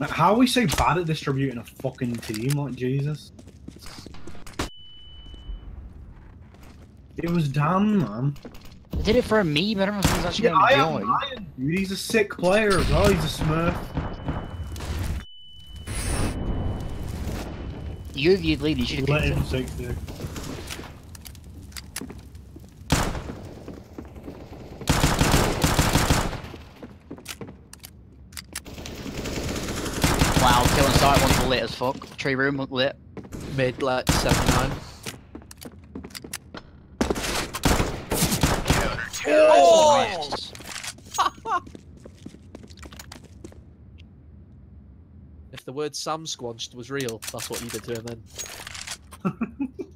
Like, how are we so bad at distributing a fucking team? Like, Jesus. It was Dan, man. I did it for a meme. I don't know if he's actually Yeah, going to I am join. Ryan, dude. He's a sick player as well. He's a smurf. You're the lead. You should have Let kicked him him. take the. Wow, killing site one's lit as fuck. Tree room lit. Mid, like, 7-9. Oh! Nice. If the word Sam squanched was real, that's what you did to him then.